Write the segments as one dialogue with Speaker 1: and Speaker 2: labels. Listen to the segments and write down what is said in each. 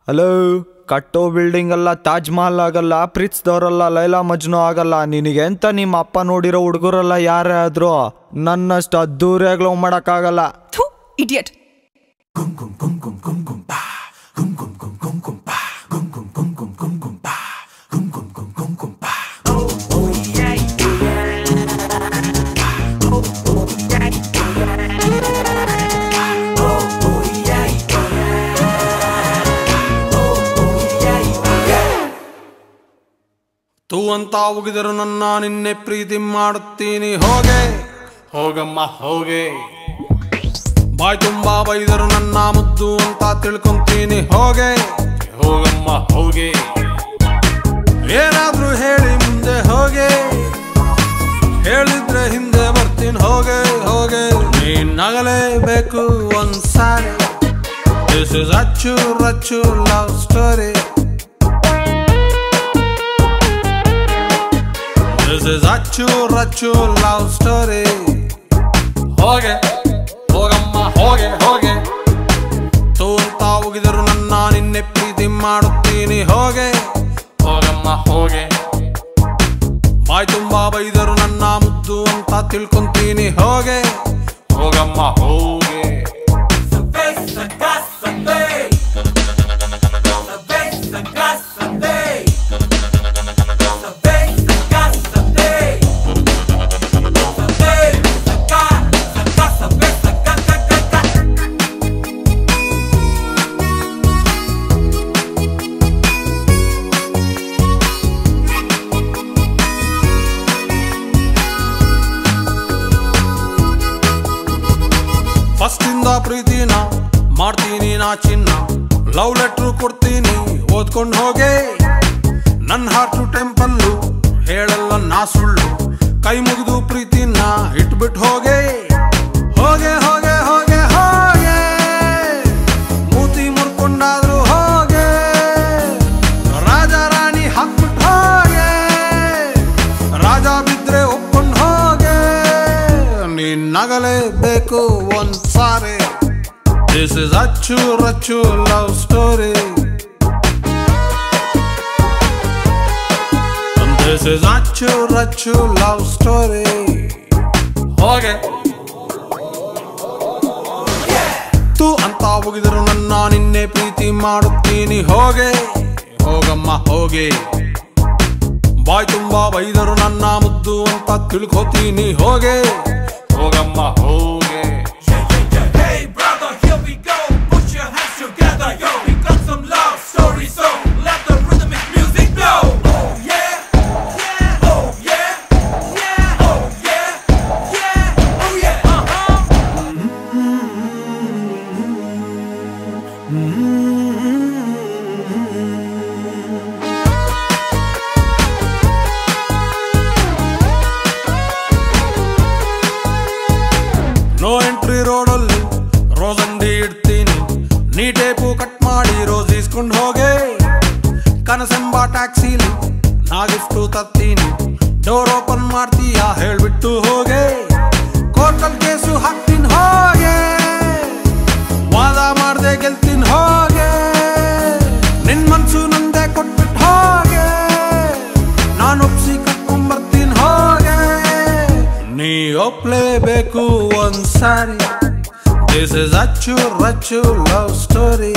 Speaker 1: Hello, ಕಟ್ಟೋ building ಅಲ್ಲ, ತಾಜ್ ಮಹಲ್ ಆಗಲ್ಲ, ಪ್ರೀತ್ಸ್ದವ್ರಲ್ಲ, ಲೈಲಾ ಮಜ್ನು ಆಗಲ್ಲ. ನಿನಗೆ ಎಂತ ನಿಮ್ಮ ಅಪ್ಪ ನೋಡಿರೋ ಹುಡುಗರಲ್ಲ ಯಾರೇ ಆದ್ರೂ ನನ್ನಷ್ಟು ಅದ್ದೂರಿಯಾಗಿ ಲವ್ ಮಾಡೋಕ್ಕಾಗಲ್ಲ.
Speaker 2: ಇಡಿಯಟ್.
Speaker 3: ತೂ ಅಂತ ಉಗಿದರು ನನ್ನ ನಿನ್ನೆ ಪ್ರೀತಿ ಮಾಡುತ್ತೀನಿ, ಹೋಗೆ ಹೋಗಮ್ಮ ಹೋಗೆ. ಬಾಯ್ ತುಂಬಾ ಬೈದರು ನನ್ನ ಮುದ್ದು ಅಂತ ತಿಳ್ಕೊಂತೀನಿ, ಹೋಗೆ ಹೋಗಮ್ಮ ಹೋಗೆ. ಏನಾದ್ರೂ ಹೇಳಿ ಮುಂದೆ ಹೋಗೆ, ಹೇಳಿದ್ರೆ ಹಿಂದೆ ಬರ್ತೀನಿ, ಹೋಗೆ ಹೋಗೆ. ನೀನ್ ನಗಲೇಬೇಕು ಒಂದ್ಸಾರಿ, this is Achchu Rachchu love story. This is ಅಚ್ಚು ರಚ್ಚು ಲವ್ ಸ್ಟೋರಿ. ಹೋಗೆ ಹೋಗಮ್ಮ ಹೋಗೆ ಹೋಗೆ. ತೂ ಅಂತ ಉಗಿದರು ನನ್ನ ನಿನ್ನೆ ಪ್ರೀತಿ ಮಾಡುತ್ತೀನಿ, ಹೋಗೆ ಹೋಗಮ್ಮ ಹೋಗೆ. ಬಾಯ್ ತುಂಬಾ ಬೈದರು ನನ್ನ ಮುದ್ದು ಅಂತ ತಿಳ್ಕೊಂತೀನಿ, ಹೋಗೆ ಹೋಗಮ್ಮ ಹೋಗೆ. ಫಸ್ಟಿಂದ ಪ್ರೀತಿನ ಮಾಡ್ತೀನಿ ನಾ ಚಿನ್ನ, ಲವ್ ಲೆಟ್ರು ಕೊಡ್ತೀನಿ ಓದ್ಕೊಂಡು ಹೋಗೆ. ನನ್ನ ಹಾರ್ಟು ಟೆಂಪಲ್ಲು ಹೇಳಲ್ಲ ನಾ ಸುಳ್ಳು, ಕೈ ಮುಗಿದು ಪ್ರೀತಿನ ಇಟ್ಬಿಟ್ಟು ಹೋಗೆ ಹೋಗೆ ಹೋಗೆ ಹೋಗೆ ಹೋಗೆ. ಮೂತಿ ಮುರ್ಕೊಂಡಾದ್ರು ಹೋಗೆ, ರಾಜ ರಾಣಿ ಹಾಕ್ಬಿಟ್ಟು ಹೋಗೆ, ರಾಜ ಬಿದ್ರೆ ಒಪ್ಕೊಂಡು ಹೋಗೆ. ನೀನ್ ನಗಲೇಬೇಕು ಒಂದ್ಸಾರಿ, this is Achchu Rachchu love story. This is Achchu Rachchu love story. ಹೋಗೆ ತೂ ಅಂತ ಹೋಗಿದರು ನನ್ನ ನಿನ್ನೆ ಪ್ರೀತಿ ಮಾಡುತ್ತೀನಿ, ಹೋಗೆ ಹೋಗಮ್ಮ ಹೋಗೆ. ಬಾಯ್ ತುಂಬಾ ಬೈದರು ನನ್ನ ಮುದ್ದು ಅಂತ ತಿಳ್ಕೋತೀನಿ, ಹೋಗೆ ಹೋಗಮ್ಮ ಹೋಗೆ. ನೋ ಎಂಟ್ರಿ ರೋಡಲ್ಲಿ ರೋಸ್ ಅಂಗಡಿ ಇಡ್ತೀನಿ, ನೀ ಟೇಪು ಕಟ್ ಮಾಡಿ ರೋಸ್ ಇಸ್ಕೊಂಡು ಹೋಗೆ. ಕನಸೆಂಬ ಟ್ಯಾಕ್ಸಿಲಿ ನಾ ಗಿಫ್ಟು ತರ್ತೀನಿ, ಡೋರ್ ಓಪನ್ ಮಾಡ್ತೀಯ ಹೇಳ್ಬಿಟ್ಟು ಹೋಗೆ. ಕೋರ್ಟಲ್ ಕೇಸು ಹಾಕ್ತೀನಿ ಹೋಗೆ, ವಾದ ಮಾಡ್ದೆ ಗೆಲ್ತೀನಿ ಹೋಗೆ. ನಿನ್ ಮನ್ಸು ನಂದೆ ಕೊಟ್ಬಿಟ್ಟು ಹೋಗೆ, ನಾನು ಒಪ್ಸಿ ಕಟ್ಕೊಂಡ್ಬರ್ತೀನಿ ಹೋಗೆ. ನೀ ಒಪ್ಲೇಬೇಕು ಒಂದ್ಸಾರಿ, this is Achchu Rachchu love story.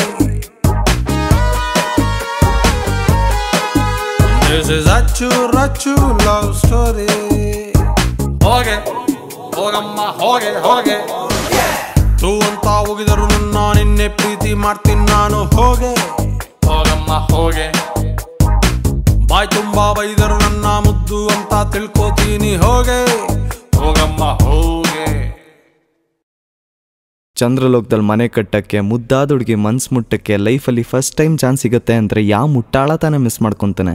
Speaker 3: This is Achchu Rachchu love story. ಹೋಗೆ ಹೋಗಮ್ಮ ಹೋಗೆ ಹೋಗೆ. ತೂ ಅಂತ ಹೋಗಿದರು ನನ್ನ ನಿನ್ನೆ ಪ್ರೀತಿ ಮಾಡ್ತೀನಿ ನಾನು, ಹೋಗೆ ಹೋಗಮ್ಮ ಹೋಗೆ. ಬಾಯ್ ತುಂಬಾ ಬೈದರು ನನ್ನ ಮುದ್ದು ಅಂತ ತಿಳ್ಕೋತೀನಿ, ಹೋಗೆ ಹೋಗಮ್ಮ ಹೋಗೆ.
Speaker 1: ಚಂದ್ರಲೋಕದಲ್ಲಿ ಮನೆ ಕಟ್ಟಕ್ಕೆ, ಮುದ್ದಾದ ಹುಡುಗಿ ಮನ್ಸು ಮುಟ್ಟಕ್ಕೆ ಲೈಫಲ್ಲಿ ಫಸ್ಟ್ ಟೈಮ್ ಚಾನ್ಸ್ ಸಿಗುತ್ತೆ ಅಂದರೆ ಯಾವ ಮುಟ್ಟಾಳ ತಾನೇ ಮಿಸ್ ಮಾಡ್ಕೊತಾನೆ.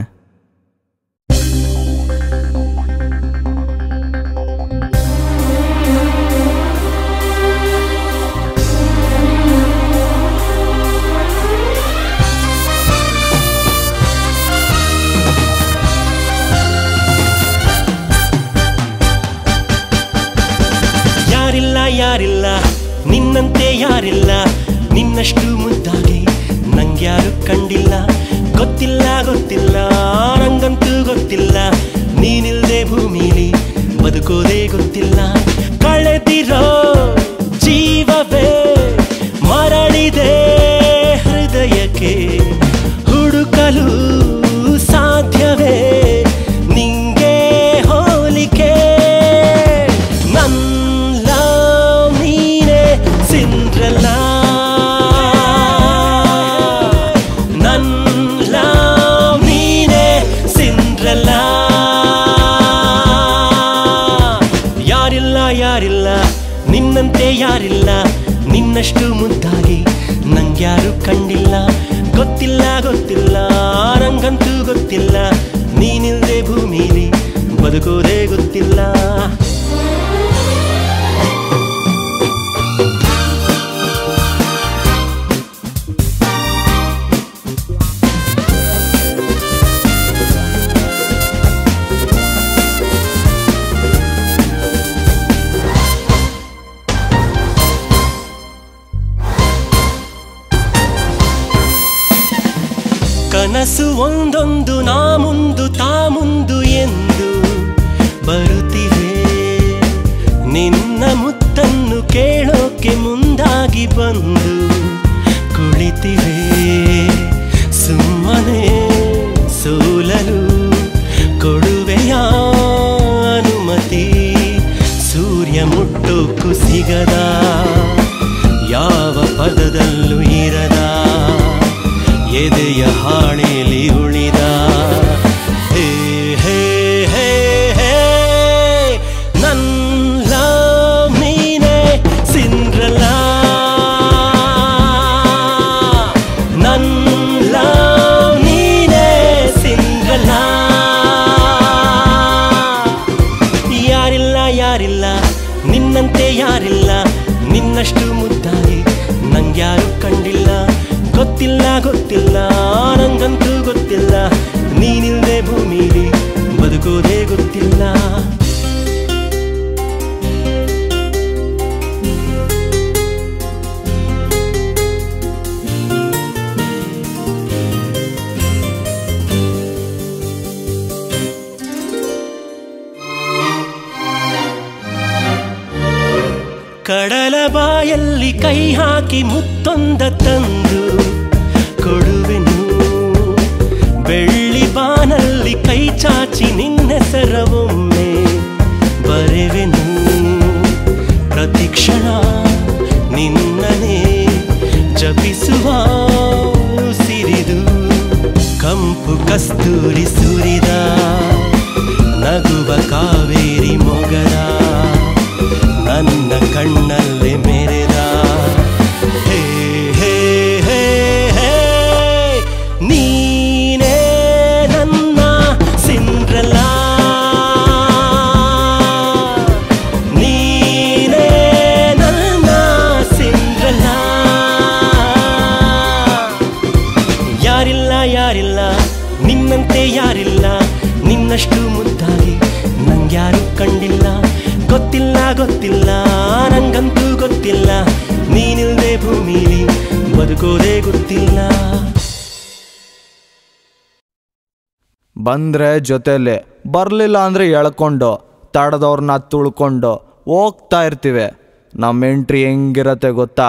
Speaker 4: ಯಾರಿಲ್ಲ ನಿನ್ನಂತೆ ಯಾರಿಲ್ಲ, ನಿನ್ನಷ್ಟು ಮುದ್ದಾಗಿ ನಂಗ್ಯಾರು ಕಂಡಿಲ್ಲ.
Speaker 2: ಕಂಡಿಲ್ಲ, ಗೊತ್ತಿಲ್ಲ ಗೊತ್ತಿಲ್ಲ ನಂಗಂತೂ ಗೊತ್ತಿಲ್ಲ, ನೀನಿಲ್ದೆ ಭೂಮಿಲಿ ಬದುಕೋದೇ ಗೊತ್ತಿಲ್ಲ. ಕಳೆದಿರೋ ಜೀವವೇ ಮರಳಿದೆ ಹೃದಯಕ್ಕೆ, ಹುಡುಕಲು ಸಾಧ್ಯವೇ ನಿಂಗೆ ಹೋಲಿಕೆ. ನನ್ನ ನೀನೆ ಸಿಂಡ್ರೆಲ್ಲ, ನನ್ನ ನೀನೆ ಸಿಂಡ್ರೆಲ್ಲ. ಯಾರಿಲ್ಲ ಯಾರಿಲ್ಲ ನಿನ್ನಂತೆ ಯಾರಿಲ್ಲ, ನಿನ್ನಷ್ಟು ಮುದ್ದಾಗಿ ನಂಗ್ಯಾರು ಕಂಡಿಲ್ಲ, ಗೊತ್ತಿಲ್ಲ ಗೊತ್ತಿಲ್ಲ ನಂಗಂತೂ ಗೊತ್ತಿಲ್ಲ, ನೀನಿಲ್ದೆ ಭೂಮಿಲಿ ಬದುಕೋದೇ ಗೊತ್ತಿಲ್ಲ. ಕನಸು ಒಂದೊಂದು ನಾ ಮುಂದು ತಾ ಮುಂದು ಎಂದು ಬರುತ್ತಿವೆ, ನಿನ್ನ ಮುತ್ತನ್ನು ಕೇಳೋಕೆ ಮುಂದಾಗಿ ಬಂದು ಕುಳಿತಿವೆ. ಸುಮ್ಮನೆ ಸೋಲಲು ಕೊಡುವೆಯ ಅನುಮತಿ, ಸೂರ್ಯ ಮುಟ್ಟೋಕ್ಕೂ ಸಿಗದ ಯಾವ ಪದದಲ್ಲೂ ಇರದ ಎದೆಯ ಹಾಳೆಯಲ್ಲಿ ಉಳಿದ ಹೇ ಹೇ ಹೇ ಹೇ ನನ್ನ ನೀನೆ ಸಿಂಡ್ರೆಲ್ಲ, ನನ್ನ ನೀನೆ ಸಿಂಡ್ರೆಲ್ಲ. ಯಾರಿಲ್ಲ ಯಾರಿಲ್ಲ ನಿನ್ನಂತೆ ಯಾರಿಲ್ಲ, ನಿನ್ನಷ್ಟು ಮುದ್ದಾಗಿ ನಂಗ್ಯಾರು ಕಂಡಿಲ್ಲ, ಗೊತ್ತಿಲ್ಲ ಗೊತ್ತಿಲ್ಲ ನಂಗಂತೂ ಗೊತ್ತಿಲ್ಲ, ನೀನಿಲ್ದೆ ಭೂಮಿಲಿ ಬದುಕೋದೇ ಗೊತ್ತಿಲ್ಲ. ಕಡಲ ಬಾಯಲ್ಲಿ ಕೈ ಹಾಕಿ ಮುತ್ತೊಂದ ತಂದು ಕೊಡುವೆನು, ಬೆಳ್ಳಿ ಬಾನಲ್ಲಿ ಕೈ ಚಾಚಿ ನಿನ್ನೆಸರವೊಮ್ಮೆ ಬರೆವೆನು. ಪ್ರತಿಕ್ಷಣ ನಿನ್ನನೇ ಜಪಿಸುವ ಸಿರಿದು, ಕಂಪು ಕಸ್ತೂರಿ ಸುರಿದ ನಗುವ ಕಾವೇರಿ ಮೊಗದ ನನ್ನ ಕಣ್ಣಲ್ಲಿ ಮೆರೆದ ಹೇ ಹೇ ಹೇ ಹೇ ನೀನೇ ನನ್ನ ಸಿಂಡ್ರೆಲ್ಲ, ನೀನೇ ನನ್ನ ಸಿಂಡ್ರೆಲ್ಲ. ಯಾರಿಲ್ಲ ಯಾರಿಲ್ಲ ನಿನ್ನಂತೆ ಯಾರಿಲ್ಲ, ನಿನ್ನಷ್ಟು ಮುದ್ದಾಗಿ ನಂಗ್ಯಾರು ಕಂಡಿಲ್ಲ, ಗೊತ್ತಿಲ್ಲ ಗೊತ್ತಿಲ್ಲ ನಂಗಂತೂ ಗೊತ್ತಿಲ್ಲ, ನೀನಿಲ್ದೆ ಭೂಮಿಲಿ ಬದುಕೋದೇ ಗೊತ್ತಿಲ್ಲ.
Speaker 1: ಬಂದ್ರೆ ಜೊತೆಲೆ, ಬರಲಿಲ್ಲ ಅಂದ್ರೆ ಎಳ್ಕೊಂಡು ತಡೆದವ್ರನ್ನ ತುಳ್ಕೊಂಡು ಹೋಗ್ತಾ ಇರ್ತೀವಿ. ನಮ್ಮ ಎಂಟ್ರಿ ಹೆಂಗಿರತ್ತೆ ಗೊತ್ತಾ?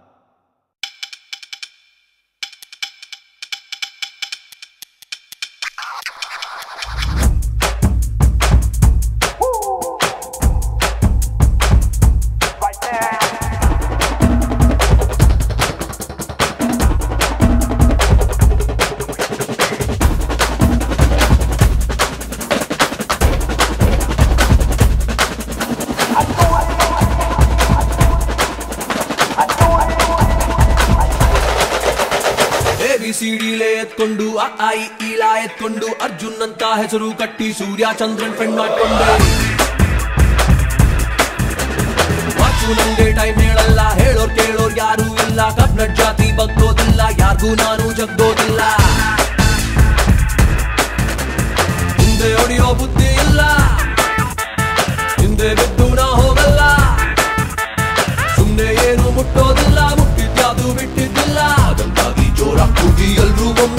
Speaker 4: ಸಿಡಿಲೆ ಎತ್ಕೊಂಡು ಆ ಇ ಈಲ ಎತ್ಕೊಂಡು ಅರ್ಜುನ್ ಅಂತ ಹೆಸರು ಕಟ್ಟಿ ಸೂರ್ಯ ಚಂದ್ರನ್ ಫ್ರೆಂಡ್ ಮಾಡ್ಕೊಂಡೆ. ವಾಚು ನಂಗೆ ಟೈಮ್ ಹೇಳಲ್ಲ, ಹೇಳೋರ್ ಕೇಳೋರ್ ಯಾರು ಇಲ್ಲ, ಕಬ್ನಟ್ ಜಾತಿ ಬಗ್ಗೋದಿಲ್ಲ, ಯಾರಿಗೂ ನಾನು ಜಗ್ಗೋದಿಲ್ಲ. ಹಿಂದೆ ಹೊಡಿಯೋ ಬುದ್ಧಿ ಇಲ್ಲ, ಹಿಂದೆ ಬಿದ್ದು ನಾ ಹೋಗಲ್ಲ, ಸುಮ್ನೆ ಏನು ಮುಟ್ಟೋದಿಲ್ಲ, ಮುಟ್ಟಿದ್ಯಾವುದು ಬಿಟ್ಟಿದ್ದಿಲ್ಲ. ಅದಂತಾಗಿ ಜೋರ ಕೂಗಿ ಎಲ್ರೂ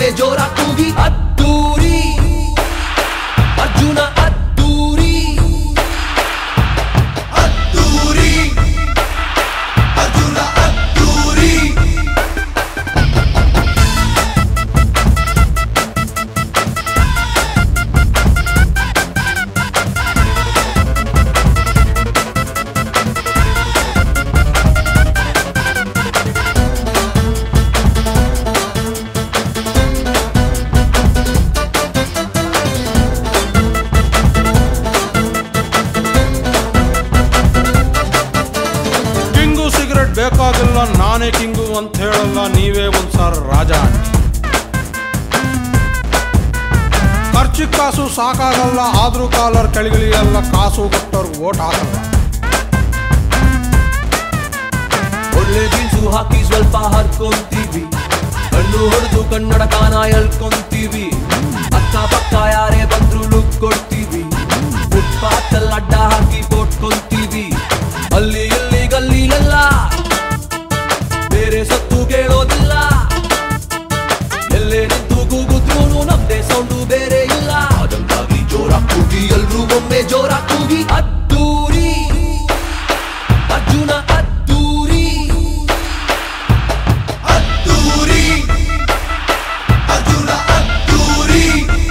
Speaker 3: ರಾಜ ಖರ್ಚು ಕಾಸು ಸಾಕಾಗಲ್ಲ, ಆದ್ರೂ ಕಾಲರ್ ಕೆಳಗಿಳಿಯಲ್ಲ, ಕಾಸು ಕೊಟ್ಟವ್ರಿಗೆ ಓಟ್ ಹಾಕಲ್ಲ.
Speaker 4: ಒಳ್ಳೆ ಜೀನ್ಸು ಹಾಕಿ ಸ್ವಲ್ಪ ಹರ್ಕೊಂತೀವಿ, ಕಣ್ಣು ಹೊಡೆದು ಕನ್ನಡ ಕಾನ ಎಳ್ಕೊಂತೀವಿ, ಅಕ್ಕ ಪಕ್ಕ ಯಾರೇ ಬಂದ್ರು ಲುಕ್ ಕೊಡ್ತೀವಿ, ಫುಟ್ಪಾತ್ ಅಲ್ಲಿ ಅಡ್ಡ ಹಾಕಿ ಪೋಟ್ಕೊಂತೀವಿ, ಅಲ್ಲಿ ಇಲ್ಲಿ ಗಲ್ಲಿಲೆಲ್ಲ ಬೇರೆ ಸತ್ತು ಕೇಳೋದಿಲ್ಲ, ಎಲ್ಲೇ ನಿಂತು ಕೂಗುದ್ರೂ ನಮ್ದೇ ಸೌಂಡು ಬೇರೆ ಇಲ್ಲ. ಅದಂಗಾಗಿ ಜೋರ ಕೂಗಿ ಎಲ್ರೂ ಒಮ್ಮೆ ಜೋರ ಕೂಗಿ ಅದ್ದೂರಿ ಅರ್ಜುನ ಅದ್ದೂರಿ ಅದ್ದೂರಿ ಅರ್ಜುನ ಅದ್ದೂರಿ.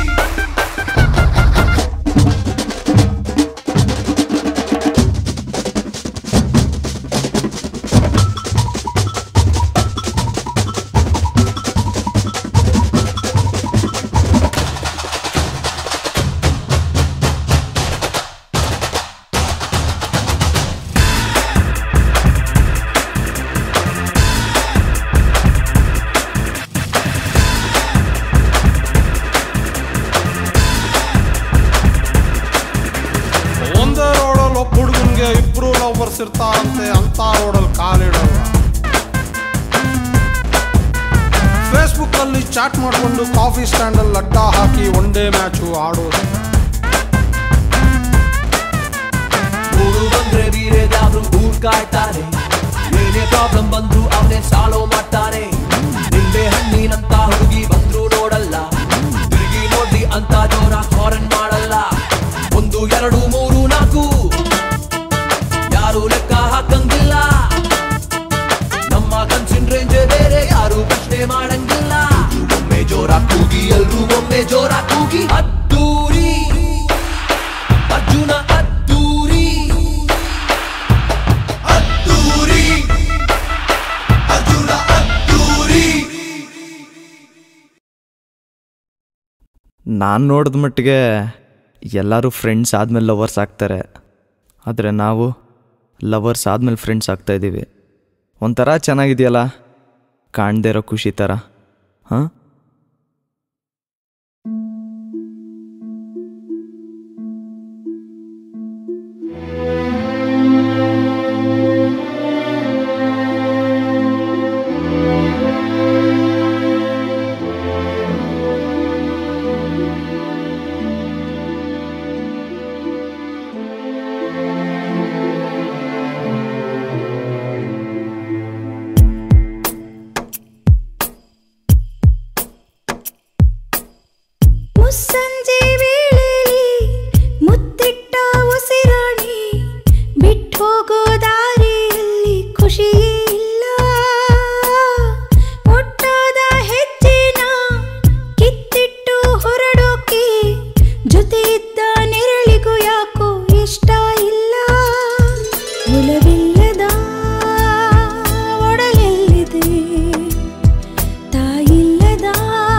Speaker 3: ಒಂದೇ ರೋಡಲ್ಲಿ ಒಬ್ಬ ಹುಡುಗನ್ಗೆ ಇಬ್ರು ಲವರ್ಸ್ ಇರ್ತಾರಂತೆ, ಅಂತ ರೋಡಲ್ಲಿ ಕಾಲಿಡಲ್ಲ. ಫೇಸ್ಬುಕ್ ಅಲ್ಲಿ ಚಾಟ್ ಮಾಡ್ಕೊಂಡು ಕಾಫಿ ಸ್ಟ್ಯಾಂಡ್ ಅಲ್ಲಿ ಅಡ್ಡ ಹಾಕಿ ಒನ್ ಡೇ ಮ್ಯಾಚು ಆಡೋದು.
Speaker 4: ಊರು ಬಂದ್ರೆ ವೀರೇದ್ಯಾವ್ರು ಊರ್ ಕಾಯ್ತಾರೆ, ಏನೇ ಪ್ರಾಬ್ಲಮ್ ಬಂದ್ರು ಅವನೇ ಸಾಲೋ ಮಾಡ್ತಾನೆ. ನಿಂಬೆ ಹಣ್ಣಿನಂತ ಹುಡುಗಿ ಬಂದ್ರು ನೋಡಲ್ಲ, ತಿರುಗಿ ನೋಡಿ ಅಂತ ಜೋರ ಹಾರನ್ ಮಾಡಲ್ಲ. 1 2 3 4 ಯಾರು ಲೆಕ್ಕ ಹಾಕಂಗಿಲ್ಲ, ನಮ್ಮ ಕನ್ಸಿನ್ ರೇಂಜ್ ಬೇರೆ ಯಾರು ಪ್ರಶ್ನೆ ಮಾಡಂಗಿಲ್ಲ. ಒಮ್ಮೆ ಜೋರ ಕೂಗಿ ಎಲ್ರೂ ಒಮ್ಮೆ ಜೋರ ಕೂಗಿ ಅದ್ದೂರಿ ಅರ್ಜುನ ಅದ್ದೂರಿ ಅದ್ದೂರಿ ಅರ್ಜುನ ಅದ್ದೂರಿ.
Speaker 1: ನಾನು ನೋಡಿದ ಮಟ್ಟಿಗೆ ಎಲ್ಲರೂ ಫ್ರೆಂಡ್ಸ್ ಆದಮೇಲೆ ಲವರ್ಸ್ ಆಗ್ತಾರೆ, ಆದರೆ ನಾವು ಲವರ್ಸ್ ಆದಮೇಲೆ ಫ್ರೆಂಡ್ಸ್ ಆಗ್ತಾಯಿದ್ದೀವಿ. ಒಂಥರ ಚೆನ್ನಾಗಿದೆಯಲ್ಲ, ಕಾಣದೇ ಇರೋ ಖುಷಿ ಥರ. ಹಾಂ,
Speaker 5: ಮುಸ್ಸಂಜೆ ವೇಳೆಯಲ್ಲಿ ಮುತ್ತಿಟ್ಟ ಉಸಿರಾಣಿ ಬಿಟ್ಟು ಹೋಗೋ ದಾರಿಯಲ್ಲಿ ಖುಷಿಯೇ ಇಲ್ಲ. ಒಟ್ಟಾದ ಹೆಜ್ಜೆನ ಕಿತ್ತಿಟ್ಟು ಹೊರಡೋಕೆ ಜೊತೆ ಇದ್ದ ನೆರಳಿಗೂ ಯಾಕೋ ಇಷ್ಟ ಇಲ್ಲ. ಒಲವಿಲ್ಲದ ಒಡಲೆಲ್ಲಿದೆ, ತಾಯಿಲ್ಲದ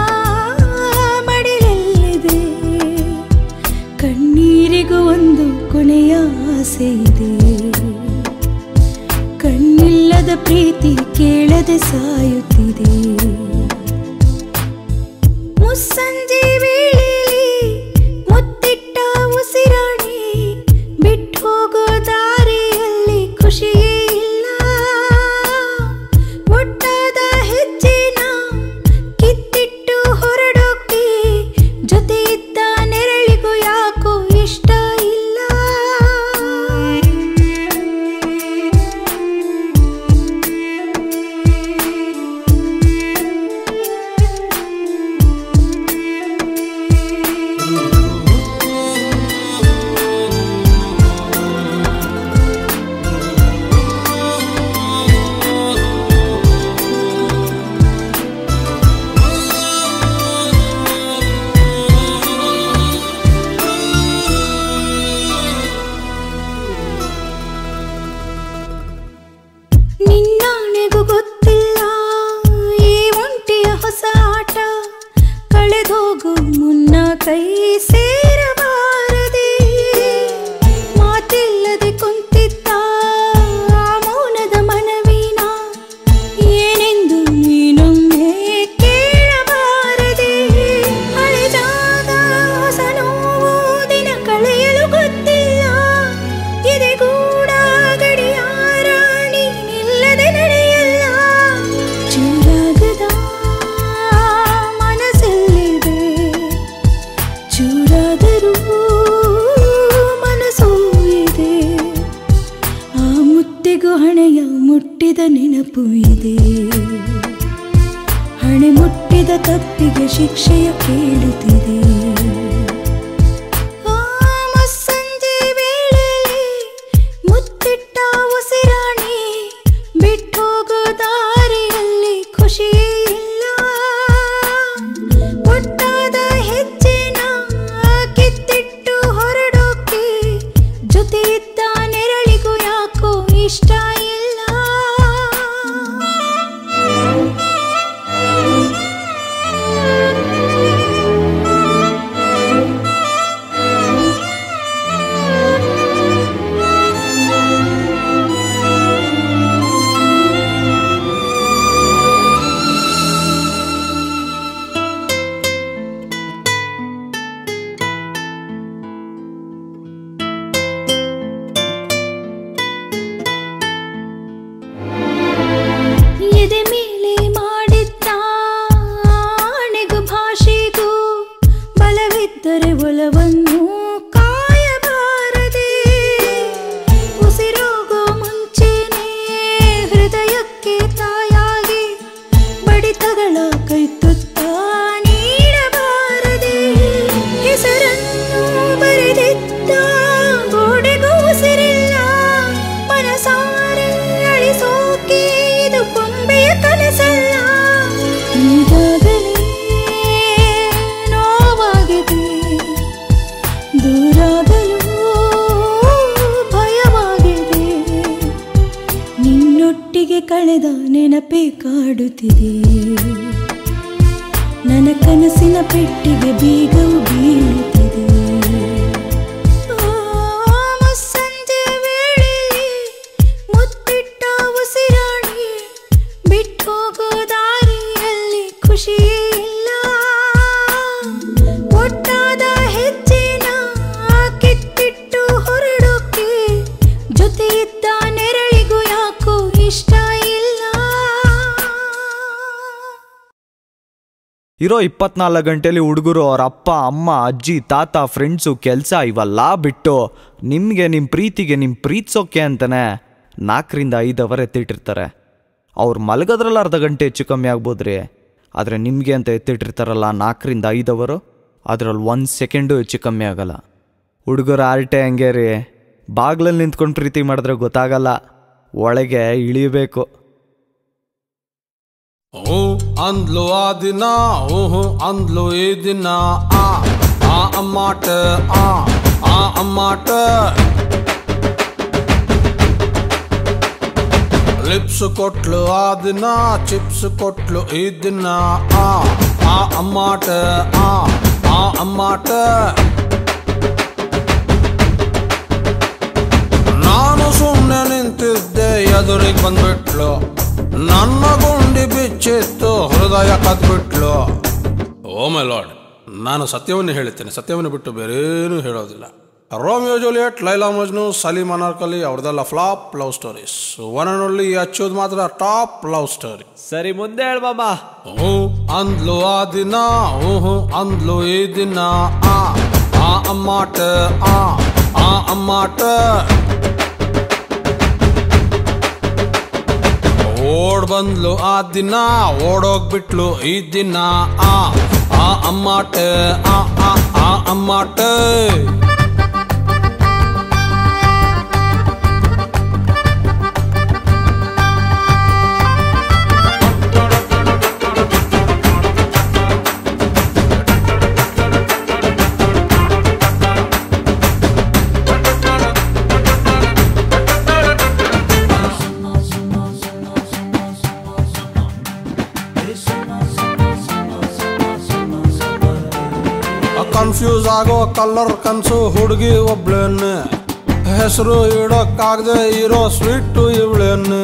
Speaker 5: ಕಣ್ಣೀರಿಗೂ ಒಂದು ಕೊನೆಯ ಆಸೆ ಇದೆ. ಕಣ್ಣಿಲ್ಲದ ಪ್ರೀತಿ ಕೇಳದೆ ಸಾಯುತ್ತಿದೆ. ಮುಸ್ಸಂಜೆ ವೇಳೆಯಲ್ಲಿ ಮುತ್ತಿಟ್ಟ ಉಸಿರಾಣಿ ಬಿಟ್ಟು ಹೋಗೋ ದಾರಿಯಲ್ಲಿ ಖುಷಿಯೇ ಇಲ್ಲ. ಒಟ್ಟಾದ ಹೆಜ್ಜೆನ ಕಿತ್ತಿಟ್ಟು ಹೊರಡೋಕೆ ಜೊತೆ ಇದ್ದ ನೆರಳಿಗೂ ಯಾಕೋ ಇಷ್ಟ ಇಲ್ಲ. ನಿನ್ನಾಣೆಗೂ ಗೊತ್ತಿಲ್ಲ ಈ ಒಂಟಿಯ ಹೊಸ ಆಟ, ಕಳೆದೋಗು ಮುನ್ನ ಕೈ ಸೇರಬಾರದೆ. ಮಾತಿಲ್ಲದೆ ಕುಂತಿದ್ದ ಆ ಮೌನದ ಮನವಿನ ಏನೆಂದು ನೀನೊಮ್ಮೆ ಹಣೆ ಮುಟ್ಟಿದ ತಪ್ಪಿಗೆ ಶಿಕ್ಷೆಯ ಕೇಳುತ್ತಿದೆ. ಮುಸ್ಸಂಜೆ ವೇಳೆಯಲ್ಲಿ ಮುತ್ತಿಟ್ಟ ಉಸಿರಾಣಿ ಬಿಟ್ಟೋಗೋ ದಾರಿಯಲ್ಲಿ ಖುಷಿಯೇ ಇಲ್ಲ. ಒಟ್ಟಾದ ಹೆಜ್ಜೆನ ಕಿತ್ತಿಟ್ಟು ಹೊರಡೋಕೆ ಜೊತೆ ಇದ್ದ ನೆರಳಿಗೂ ಯಾಕೋ ಇಷ್ಟ ಇಲ್ಲ. ಎದೆ ಮೇಲೆ ಮಾಡಿದ್ದ ಆಣೆಗೂ ಭಾಷೆಗೂ ಬಲವಿದ್ದರೆ ಒಲವನ್ನು ಕಾಯಬಾರದೆ. ಉಸಿರೋಗೋ ಮುಂಚೆನೇ ಹೃದಯಕ್ಕೆ ತಾಯಾಗಿ ಬಡಿತಗಳ ಕೈತುತ್ತ ನೀಡಬಾರದೆ. ಹೆಸರನ್ನು ಬರೆದಿದ್ದ ಗೋಡೆಗೂ ಉಸಿರಿಲ್ಲ. ಮನಸಾರೆ ಅಳಿಸೋಕೆ ಇದು ಕೊಂಬೆಯ ಕನಸಲ್ಲ. ಈಗಾಗಲೇ ನೋವಾಗಿದೆ, ದೂರಾಗಲು ಭಯವಾಗಿದೆ. ನಿನ್ನೊಟ್ಟಿಗೆ ಕಳೆದ ನೆನಪೇ ಕಾಡುತ್ತಿದೆ. ನನ್ನ ಕನಸಿನ ಪೆಟ್ಟಿಗೆ ಬೀಗವು ಬೀಳುತ್ತಿದೆ. ಮುಸ್ಸಂಜೆ ವೇಳೆಯಲ್ಲಿ ಮುತ್ತಿಟ್ಟ ಉಸಿರಾಣಿ ಬಿಟ್ಟೋಗೋ ದಾರಿಯಲ್ಲಿ ಖುಷಿಯೇ ಇಲ್ಲ. ಒಟ್ಟಾದ ಹೆಜ್ಜೆನ ಕಿತ್ತಿಟ್ಟು ಹೊರಡೋಕೆ ಜೊತೆ ಇದ್ದ ನೆರಳಿಗೂ ಯಾಕೋ ಇಷ್ಟ ಇಲ್ಲ.
Speaker 1: ಇರೋ 24 ಗಂಟೆಲಿ ಹುಡುಗರು ಅವ್ರ ಅಪ್ಪ ಅಮ್ಮ ಅಜ್ಜಿ ತಾತ ಫ್ರೆಂಡ್ಸು ಕೆಲಸ ಇವೆಲ್ಲ ಬಿಟ್ಟು ನಿಮಗೆ ನಿಮ್ಮ ಪ್ರೀತಿಗೆ ನಿಮ್ಮ ಪ್ರೀತಿಸೋಕೆ ಅಂತಲೇ 4ರಿಂದ 5 ಅವರ್ ಎತ್ತಿಟ್ಟಿರ್ತಾರೆ. ಅವ್ರು ಮಲಗೋದ್ರಲ್ಲಿ ಅರ್ಧ ಗಂಟೆ ಹೆಚ್ಚು ಕಮ್ಮಿ ಆಗ್ಬೋದ್ರಿ. ಆದರೆ ನಿಮಗೆ ಅಂತ ಎತ್ತಿಟ್ಟಿರ್ತಾರಲ್ಲ 4ರಿಂದ 5 ಅವರು, ಅದರಲ್ಲಿ 1 ಸೆಕೆಂಡು ಹೆಚ್ಚು ಕಮ್ಮಿ ಆಗಲ್ಲ. ಹುಡುಗರು ಆರ್ಟೆ ಹಂಗೆ ರೀ, ಬಾಗ್ಲಲ್ಲಿ ನಿಂತ್ಕೊಂಡು ಪ್ರೀತಿ ಮಾಡಿದ್ರೆ ಗೊತ್ತಾಗಲ್ಲ, ಒಳಗೆ ಇಳಿಬೇಕು.
Speaker 3: ಅಂದ್ಲು ಆ ದಿನ ಅಂದ್ಲು ಈ ದಿನ ಅಮ್ಮಾಟ ಅಮ್ಮಾಟ. ಲಿಪ್ಸ್ ಕೊಟ್ಲು ಆ ದಿನ, ಚಿಪ್ಸ್ ಕೊಟ್ಲು ಈ ದಿನ ಅಮ್ಮಾಟ ಅಮ್ಮಾಟ. ನಾನು ಸುಮ್ಮನೆ ನಿಂತಿದ್ದೆ, ಎದುರಿಗೆ ಬಂದ್ಬಿಟ್ಲು. ನನ್ನ ಗುಂಡಿ ಬಿಚ್ಚಿತ್ತು, ಹೃದಯ ಕದ್ಬಿಟ್ಲು. ಓ ಮೈ ಲಾರ್ಡ್, ನಾನು ಸತ್ಯವನ್ನು ಹೇಳ್ತೇನೆ, ಸತ್ಯವನ್ನು ಬಿಟ್ಟು ಬೇರೇನೂ ಹೇಳೋದಿಲ್ಲ. ರೋಮಿಯೋ ಜೂಲಿಯಟ್, ಲೈಲಾ ಮಜ್ನು, ಸಲೀಮ್ ಅನಾರ್ಕಲಿ ಅವ್ರದೆಲ್ಲ flop love stories. One and only ಅಚ್ಚೋದು ಮಾತ್ರ ಟಾಪ್ ಲವ್ ಸ್ಟೋರಿ.
Speaker 4: ಸರಿ, ಮುಂದೆ ಹೇಳ್ಬಮ್ಮ.
Speaker 3: ಅಂದ್ಲು ಆ ದಿನ ಅಂದ್ಲು ಈ ದಿನ ಅಮ್ಮಾಟ ಅಮ್ಮಾಟ. ಓಡ್ ಬಂದ್ಲು ಆ ದಿನ, ಓಡೋಗ್ಬಿಟ್ಲು ಈ ದಿನ ಅಮ್ಮಾಟ ಅಮ್ಮಾಟ. ಕನ್ಫ್ಯೂಸ್ ಆಗೋ ಕಲರ್ ಕನ್ಸು ಹುಡುಗಿ ಒಬ್ಳೇನೆ, ಹೆಸರು ಇಡೋಕ್ಕಾಗದೆ ಇರೋ ಸ್ವೀಟು ಇವಳೇನೆ.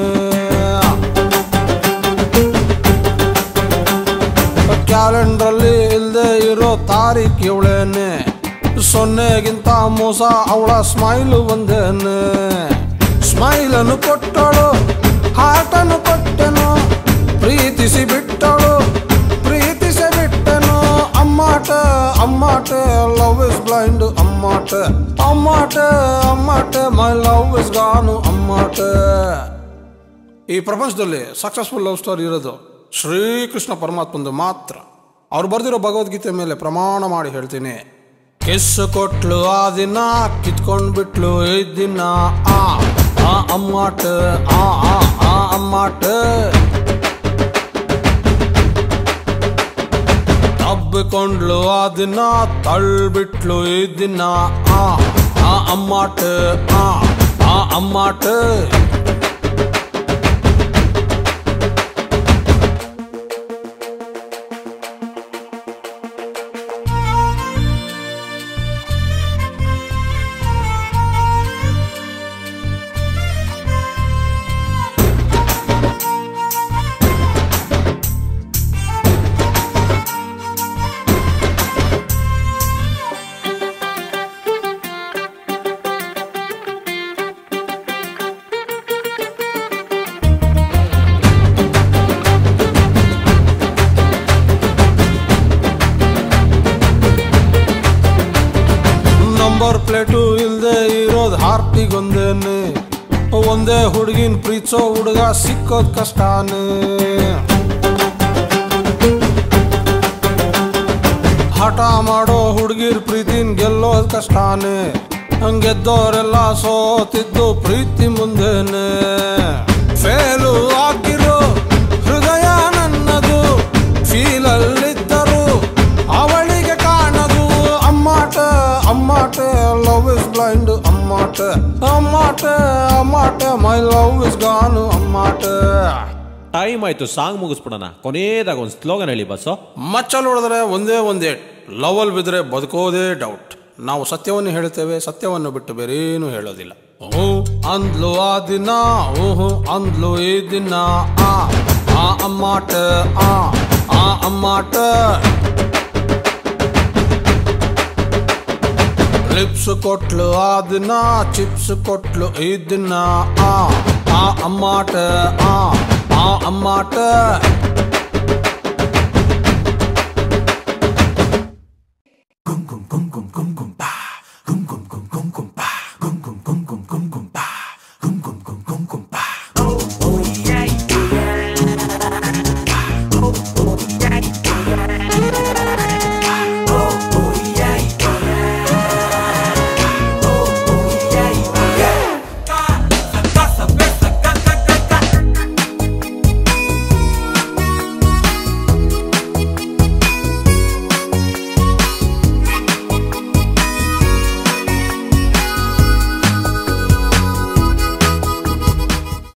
Speaker 3: ಕ್ಯಾಲೆಂಡ್ರಲ್ಲಿ ಇಲ್ಲದೆ ಇರೋ ತಾರೀಖ್ ಇವಳೇನೆ, 0ಗಿಂತ ಮೋಸ ಅವಳ ಸ್ಮೈಲು ಒಂದೇನೆ. ಸ್ಮೈಲನ್ನು ಕೊಟ್ಟಳು, ಹಾರ್ಟನ್ನು ಕೊಟ್ಟೆನು, ಪ್ರೀತಿಸಿ ಬಿಟ್ಟಳು, ಪ್ರೀತಿಸಿ ಬಿಟ್ಟೆನು. ಅಮ್ಮಾಟ ಅಮ್ಮಾಟ, ಲವ್ ಇಸ್ ಬ್ಲೈಂಡ್ ಅಮ್ಮಾಟ ಅಮ್ಮಾಟ ಅಮ್ಮಾಟ, ಮೈ ಲವ್ ಇಸ್ ಗಾನು ಅಮ್ಮಾಟ. ಈ ಪ್ರಪಂಚದಲ್ಲಿ ಸಕ್ಸಸ್ಫುಲ್ ಲವ್ ಸ್ಟೋರಿ ಇರೋದು ಶ್ರೀಕೃಷ್ಣ ಪರಮಾತ್ಮಂದು ಮಾತ್ರ. ಅವ್ರು ಬರೆದಿರೋ ಭಗವದ್ಗೀತೆ ಮೇಲೆ ಪ್ರಮಾಣ ಮಾಡಿ ಹೇಳ್ತೀನಿ. ಕಿಸ್ಸು ಕೊಟ್ಲು ಆ ದಿನ, ಕಿತ್ಕೊಂಡ್ ಬಿಟ್ಲು ಈ ದಿನ. ಅಮ್ಮಾಟ ಅಮ್ಮಾಟ. ತಬ್ಬಿಕೊಂಡ್ಲು ಆ ದಿನ, ತಳ್ಬಿಟ್ಲು ಈ ದಿನ. ಅಮ್ಮಾಟ ಅಮ್ಮಾಟ. ನಂಬರ್ ಪ್ಲೇಟು ಇಲ್ದೆ ಇರೋದು ಹಾರ್ಟಿಗೊಂದೇನೆ. ಒಂದೇ ಹುಡುಗಿನ ಪ್ರೀತಿಸೋ ಹುಡುಗ ಸಿಕ್ಕೋದ್ ಕಷ್ಟಾನೆ. ಹಠ ಮಾಡೋ ಹುಡುಗಿರ್ ಪ್ರೀತಿನ ಗೆಲ್ಲೋದ್ ಕಷ್ಟಾನೆ. ಹಂಗೆದ್ದೋರೆಲ್ಲ ಸೋತಿದ್ದು ಪ್ರೀತಿ ಮುಂದೆನೆ. ಫೇಲು ಆಗಿರೋ ಹೃದಯ ನನ್ನದು, ಫೀಲಲ್ಲಿದ್ದರು ಅವಳಿಗೆ ಕಾಣದು. ಅಮ್ಮಾಟ ಅಮ್ಮಾಟ, ಲವ್ ಇಸ್ ಬ್ಲೈಂಡ್. ಅಮ್ಮಾಟ ಅಮ್ಮಾಟ ಅಮ್ಮಾಟ, ಮೈ ಲವ್ ಇಸ್ ಗಾನ್. ಅಮ್ಮಾಟ.
Speaker 6: ಟೈಮ್ ಆಯ್ತು, ಸಾಂಗ್ ಮುಗಿಸ್ಬಿಡೋಣ. ಕೊನೆಯದಾಗ ಒಂದು ಸ್ಲೋಗನ್ ಹೇಳಿ ಬಸ್ಸು.
Speaker 3: ಮಚ್ಚಲ್ ಹೊಡೆದ್ರೆ ಒಂದೇ ಒಂದೇ, ಲವಲ್ ಬಿದ್ರೆ ಬದುಕೋದೇ ಡೌಟ್. ನಾವು ಸತ್ಯವನ್ನು ಹೇಳ್ತೇವೆ, ಸತ್ಯವನ್ನು ಬಿಟ್ಟು ಬೇರೇನು ಹೇಳೋದಿಲ್ಲ. ಅಂದ್ಲು ಆ ದಿನ, ಅಂದ್ಲು ಈ ದಿನ. ಅಮ್ಮಾಟ ಅಮ್ಮಾಟ. ಲಿಪ್ಸ್ ಕೊಟ್ಲು ಆ ದಿನ, ಚಿಪ್ಸ್ ಕೊಟ್ಲು ಈ ದಿನ. ಅಮ್ಮಾಟ ಅಮ್ಮಾಟ.